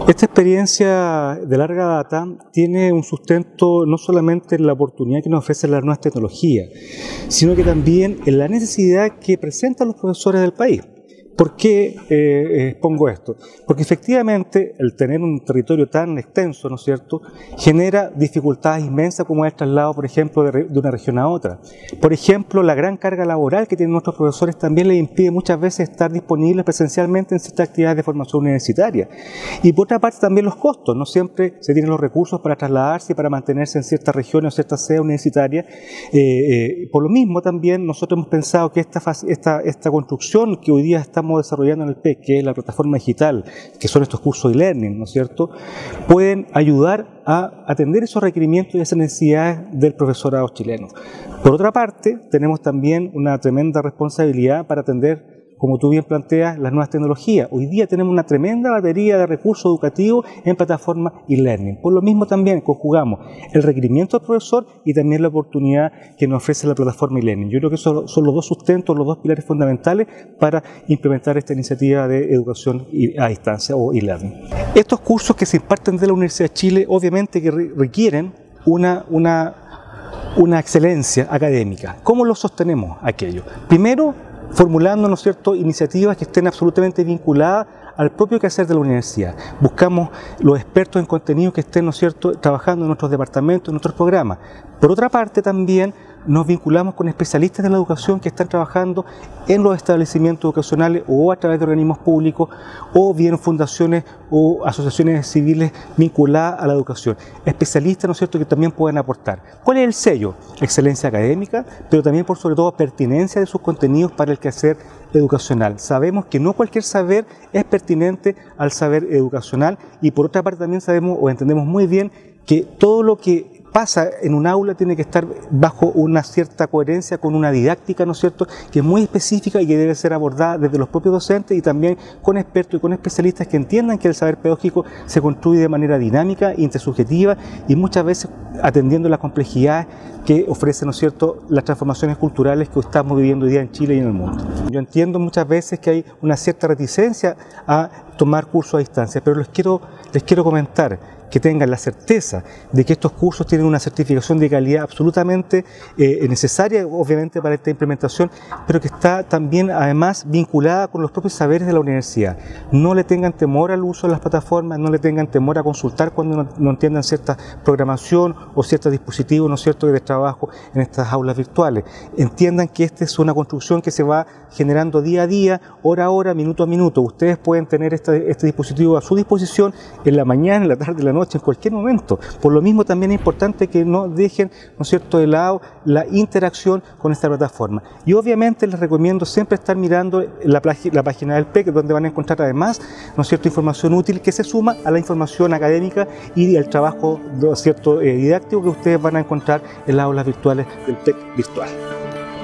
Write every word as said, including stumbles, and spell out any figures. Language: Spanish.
Esta experiencia de larga data tiene un sustento no solamente en la oportunidad que nos ofrecen las nuevas tecnologías, sino que también en la necesidad que presentan los profesores del país. ¿Por qué eh, expongo esto? Porque efectivamente el tener un territorio tan extenso, ¿no es cierto?, genera dificultades inmensas como el traslado, por ejemplo, de, de una región a otra. Por ejemplo, la gran carga laboral que tienen nuestros profesores también les impide muchas veces estar disponibles presencialmente en ciertas actividades de formación universitaria. Y por otra parte también los costos, no siempre se tienen los recursos para trasladarse y para mantenerse en ciertas regiones o ciertas sedes universitarias. Eh, eh, por lo mismo también nosotros hemos pensado que esta, esta, esta construcción que hoy día estamos desarrollando en el P E C, que es la plataforma digital, que son estos cursos de e-learning, ¿no es cierto?, pueden ayudar a atender esos requerimientos y esas necesidades del profesorado chileno. Por otra parte, tenemos también una tremenda responsabilidad para atender, como tú bien planteas, las nuevas tecnologías. Hoy día tenemos una tremenda batería de recursos educativos en plataforma e-learning. Por lo mismo también conjugamos el requerimiento del profesor y también la oportunidad que nos ofrece la plataforma e-learning. Yo creo que esos son los dos sustentos, los dos pilares fundamentales para implementar esta iniciativa de educación a distancia o e-learning. Estos cursos que se imparten de la Universidad de Chile, obviamente que requieren una, una, una excelencia académica. ¿Cómo lo sostenemos aquello? Primero, formulando, ¿no es cierto?, iniciativas que estén absolutamente vinculadas al propio quehacer de la universidad. Buscamos los expertos en contenido que estén, ¿no es cierto?, trabajando en nuestros departamentos, en nuestros programas. Por otra parte, también nos vinculamos con especialistas de la educación que están trabajando en los establecimientos educacionales o a través de organismos públicos o bien fundaciones o asociaciones civiles vinculadas a la educación. Especialistas, ¿no es cierto?, que también pueden aportar. ¿Cuál es el sello? Excelencia académica, pero también por sobre todo pertinencia de sus contenidos para el quehacer educacional. Sabemos que no cualquier saber es pertinente al saber educacional y por otra parte también sabemos o entendemos muy bien que todo lo que pasa en un aula tiene que estar bajo una cierta coherencia con una didáctica, ¿no es cierto?, que es muy específica y que debe ser abordada desde los propios docentes y también con expertos y con especialistas que entiendan que el saber pedagógico se construye de manera dinámica, intersubjetiva y muchas veces atendiendo las complejidades que ofrecen, ¿no es cierto?, las transformaciones culturales que estamos viviendo hoy día en Chile y en el mundo. Yo entiendo muchas veces que hay una cierta reticencia a tomar cursos a distancia, pero les quiero, les quiero comentar que tengan la certeza de que estos cursos tienen una certificación de calidad absolutamente eh, necesaria, obviamente, para esta implementación, pero que está también, además, vinculada con los propios saberes de la universidad. No le tengan temor al uso de las plataformas, no le tengan temor a consultar cuando no, no entiendan cierta programación o ciertos dispositivos, ¿no es cierto?, de trabajo en estas aulas virtuales. Entiendan que esta es una construcción que se va generando día a día, hora a hora, minuto a minuto. Ustedes pueden tener este, este dispositivo a su disposición en la mañana, en la tarde, en la noche, en cualquier momento. Por lo mismo también es importante que no dejen, ¿no es cierto?, de lado la interacción con esta plataforma. Y obviamente les recomiendo siempre estar mirando la, la página del P E C, donde van a encontrar además, ¿no es cierto?, información útil que se suma a la información académica y el trabajo, ¿no es cierto?, eh, didáctico que ustedes van a encontrar en las aulas virtuales del P E C virtual.